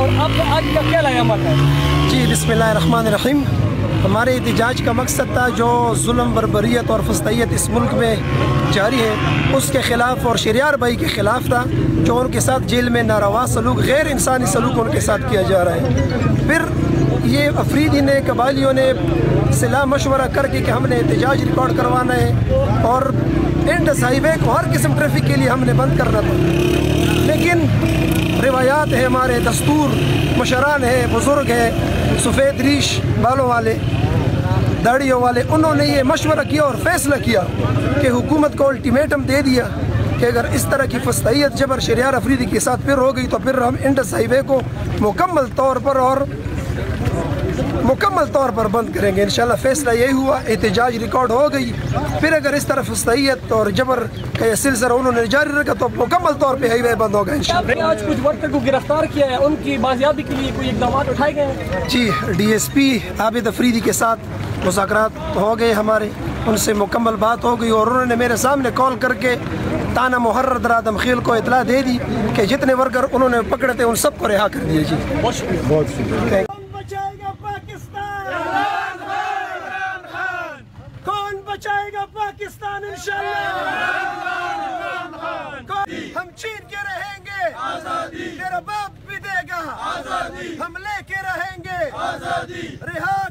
اور آپ آج کا کیا عمل ہے؟ جی بسم اللہ الرحمن الرحیم. ہمارے احتجاج کا مقصد تھا جو ظلم بربریت اور فسطائیت اس ملک میں جاری ہے اس کے خلاف اور شریار بھائی کے خلاف تھا جو ان کے ساتھ جیل میں ناروا سلوک غیر انسانی سلوک ان کے ساتھ کیا جا رہا ہے. پھر یہ افریدی نے قبائلیوں نے صلاح مشورہ کر کے کہ ہم نے احتجاج ریکارڈ کروانا ہے اور انڈس ہائی وے کو ہر قسم ٹریفک کے لیے ہم نے بند کرنا تھا. لیکن روایات ہے ہمارے دستور مشران ہے بزرگ ہے سفید ریش بالوں والے داڑھیوں والے انہوں نے یہ مشورہ کیا اور فیصلہ کیا کہ حکومت کو الٹیمیٹم دے دیا کہ اگر اس طرح کی فسطائیت جبر شریار افریدی کے ساتھ پھر ہو گئی تو پھر ہم انڈس ہائی وے کو مکمل طور پر بند کریں گے. انشاءاللہ فیصلہ یہی ہوا. احتجاج ریکارڈ ہو گئی. پھر اگر اس طرح فسطائیت اور جبر کا یہ سلسلہ انہوں نے جاری رکھا تو مکمل طور پہ ہائی وے بند ہوگا انشاءاللہ. آج کچھ ورکر کو گرفتار کیا ہے, ان کی بازیابی کے لیے کوئی اقدامات اٹھائے گئے ہیں؟ جی D S P Abid Afridi کے ساتھ مذاکرات ہو گئے ہمارے, ان سے مکمل بات ہو گئی اور انہوں نے میرے سامنے کال کر کے تانا محرر درادم خیل کو اطلاع دے دی کہ جتنے ورکر انہوں نے پکڑے تھے ان سب کو رہا کر دیا. جی بہت شکریہ. بہت شکریہ. کون بچائے گا پاکستان انشاءاللہ. ہم چین کے رہیں گے آزادی, میرا باپ بھی دے گا آزادی, ہم لے کے رہیں گے آزادی. رہا